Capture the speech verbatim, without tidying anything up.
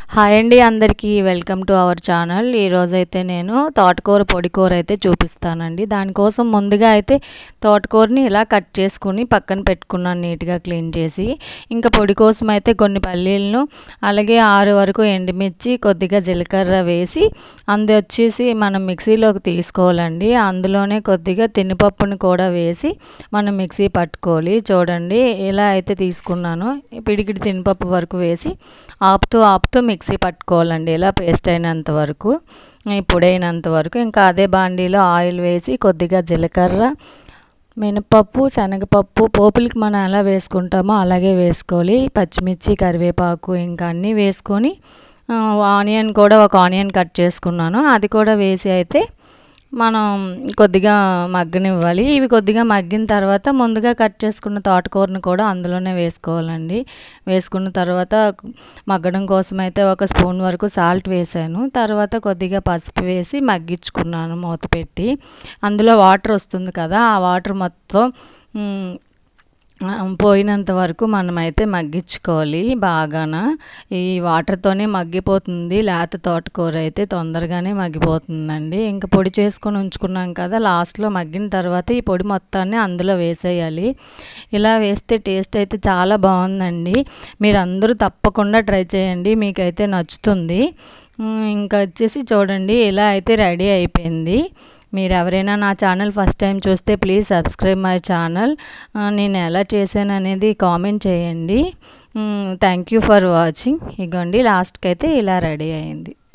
Hi అండి అందరికీ welcome to our channel. ఈరోజైతే నేను తోటకూర పొడి కూర అయితే చూపిస్తానండి. దానికోసం ముందుగా అయితే తోటకూరని ఇలా కట్ చేసుకుని పక్కన పెట్టుకున్నాను నీట్గా క్లీన్ చేసి. ఇంకా పొడి కోసం అయితే కొన్ని పల్లీలను అలాగే ఆరు వరకు ఎండుమిర్చి కొద్దిగా జీలకర్ర వేసి అందు వచ్చేసి మనం మిక్సీలోకి తీసుకోవాలండి. అందులోనే కొద్దిగా తినిపప్పుని కూడా వేసి మనం మిక్సీ పట్టుకోవాలి. చూడండి ఇలా అయితే తీసుకున్నాను. పిడికిడి తినిపప్పు వరకు వేసి ఆపుతూ ఆపుతూ మిక్సీ పట్టుకోవాలండి. ఇలా పేస్ట్ అయినంత వరకు పొడైనంత వరకు. ఇంకా అదే బాండీలో ఆయిల్ వేసి కొద్దిగా జీలకర్ర మినపప్పు శనగపప్పు పోపులకి మనం ఎలా వేసుకుంటామో అలాగే వేసుకోవాలి. పచ్చిమిర్చి కరివేపాకు ఇంకా అన్నీ వేసుకొని ఆనియన్ కూడా ఒక ఆనియన్ కట్ చేసుకున్నాను అది కూడా వేసి అయితే మనం కొద్దిగా మగ్గనివ్వాలి. ఇవి కొద్దిగా మగ్గిన తర్వాత ముందుగా కట్ చేసుకున్న తోటకూరను కూడా అందులోనే వేసుకోవాలండి. వేసుకున్న తర్వాత మగ్గడం కోసం అయితే ఒక స్పూన్ వరకు సాల్ట్ వేసాను. తర్వాత కొద్దిగా పసుపు వేసి మగ్గించుకున్నాను మూత పెట్టి. అందులో వాటర్ వస్తుంది కదా, ఆ వాటర్ మొత్తం పోయినంత వరకు మనమైతే మగ్గించుకోవాలి బాగాన. ఈ వాటర్తోనే మగ్గిపోతుంది. లేత తోటకూర అయితే తొందరగానే మగ్గిపోతుందండి. ఇంకా పొడి చేసుకొని ఉంచుకున్నాం కదా, లాస్ట్లో మగ్గిన తర్వాత ఈ పొడి మొత్తాన్ని అందులో వేసేయాలి. ఇలా వేస్తే టేస్ట్ అయితే చాలా బాగుందండి. మీరు అందరూ తప్పకుండా ట్రై చేయండి, మీకైతే నచ్చుతుంది. ఇంకా వచ్చేసి చూడండి ఇలా అయితే రెడీ అయిపోయింది. మీరు ఎవరైనా నా ఛానల్ ఫస్ట్ టైం చూస్తే ప్లీజ్ సబ్స్క్రైబ్ మై ఛానల్. నేను ఎలా చేశాను అనేది కామెంట్ చేయండి. Thank you for watching. ఇగోండి లాస్ట్కి అయితే ఇలా రెడీ అయింది.